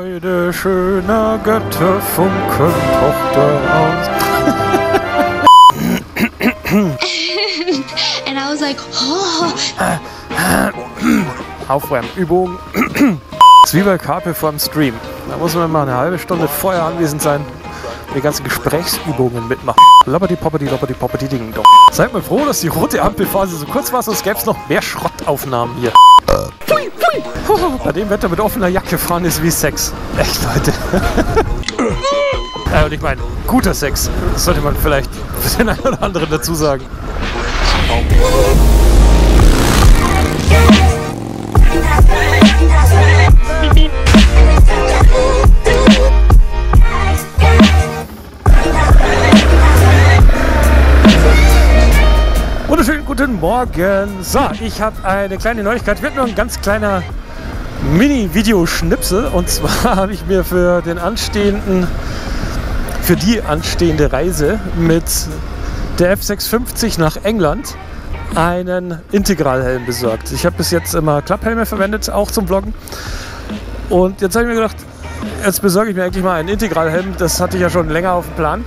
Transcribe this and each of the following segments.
Freude schöner Götter funkeln Tochter aus. And I was like, oh. Aufwärmübung. Zwiebelkarpe vorm Stream. Da muss man mal eine halbe Stunde vorher anwesend sein, die ganzen Gesprächsübungen mitmachen. Loppati poppati loppati poppati ding dong. Seid mal froh, dass die rote Ampelphase so kurz war, sonst gäbe es noch mehr Schrottaufnahmen hier. Bei dem Wetter mit offener Jacke fahren ist wie Sex. Echt, Leute. Und ich meine, guter Sex. Das sollte man vielleicht für den einen oder anderen dazu sagen. Wunderschönen guten Morgen. So, ich habe eine kleine Neuigkeit. Wird nur ein ganz kleiner Mini-Videoschnipsel. Und zwar habe ich mir für die anstehende Reise mit der F650 nach England einen Integralhelm besorgt. Ich habe bis jetzt immer Klapphelme verwendet, auch zum Vloggen. Und jetzt habe ich mir gedacht, jetzt besorge ich mir eigentlich mal einen Integralhelm. Das hatte ich ja schon länger auf dem Plan.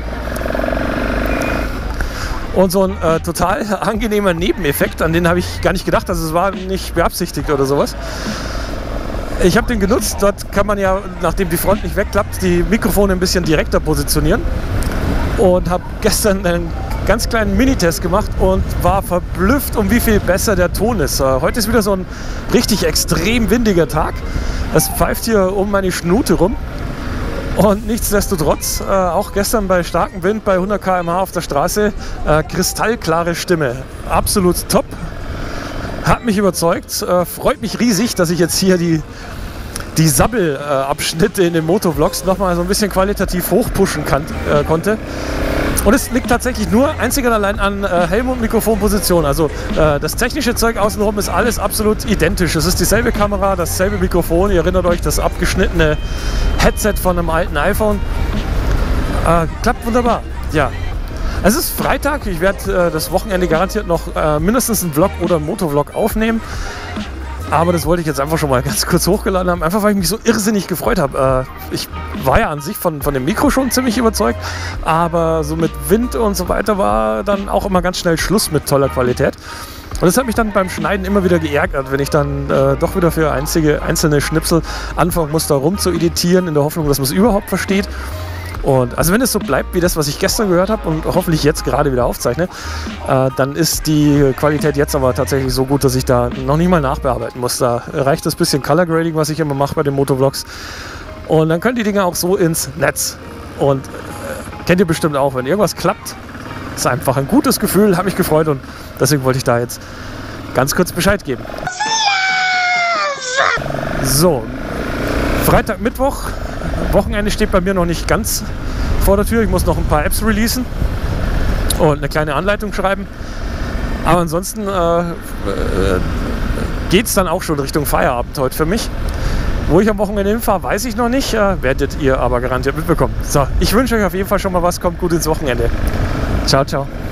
Und so ein total angenehmer Nebeneffekt, an den habe ich gar nicht gedacht, also es war nicht beabsichtigt oder sowas. Ich habe den genutzt, dort kann man ja, nachdem die Front nicht wegklappt, die Mikrofone ein bisschen direkter positionieren. Und habe gestern einen ganz kleinen Minitest gemacht und war verblüfft, um wie viel besser der Ton ist. Heute ist wieder so ein richtig extrem windiger Tag. Es pfeift hier um meine Schnute rum. Und nichtsdestotrotz, auch gestern bei starkem Wind, bei 100 km/h auf der Straße, kristallklare Stimme. Absolut top. Hat mich überzeugt. Freut mich riesig, dass ich jetzt hier die Sabbel-Abschnitte in den Motovlogs nochmal so ein bisschen qualitativ hochpushen konnte. Und es liegt tatsächlich nur einzig und allein an Helm- und Mikrofonposition. Also das technische Zeug außenrum ist alles absolut identisch. Es ist dieselbe Kamera, dasselbe Mikrofon. Ihr erinnert euch, das abgeschnittene Headset von einem alten iPhone. Klappt wunderbar. Ja. Es ist Freitag. Ich werde das Wochenende garantiert noch mindestens einen Vlog oder einen Motovlog aufnehmen. Aber das wollte ich jetzt einfach schon mal ganz kurz hochgeladen haben, einfach weil ich mich so irrsinnig gefreut habe. Ich war ja an sich von dem Mikro schon ziemlich überzeugt, aber so mit Wind und so weiter war dann auch immer ganz schnell Schluss mit toller Qualität. Und das hat mich dann beim Schneiden immer wieder geärgert, wenn ich dann doch wieder für einzelne Schnipsel anfangen musste, rum zu editieren, in der Hoffnung, dass man es überhaupt versteht. Und also wenn es so bleibt wie das, was ich gestern gehört habe und hoffentlich jetzt gerade wieder aufzeichne, dann ist die Qualität jetzt aber tatsächlich so gut, dass ich da noch nicht mal nachbearbeiten muss. Da reicht das bisschen Color Grading, was ich immer mache bei den Motovlogs. Und dann können die Dinge auch so ins Netz. Und kennt ihr bestimmt auch, wenn irgendwas klappt, ist einfach ein gutes Gefühl, habe mich gefreut und deswegen wollte ich da jetzt ganz kurz Bescheid geben. So, Freitag, Mittwoch. Wochenende steht bei mir noch nicht ganz vor der Tür. Ich muss noch ein paar Apps releasen und eine kleine Anleitung schreiben. Aber ansonsten geht es dann auch schon Richtung Feierabend heute für mich. Wo ich am Wochenende hinfahre, weiß ich noch nicht. Werdet ihr aber garantiert mitbekommen. So, ich wünsche euch auf jeden Fall schon mal was. Kommt gut ins Wochenende. Ciao, ciao.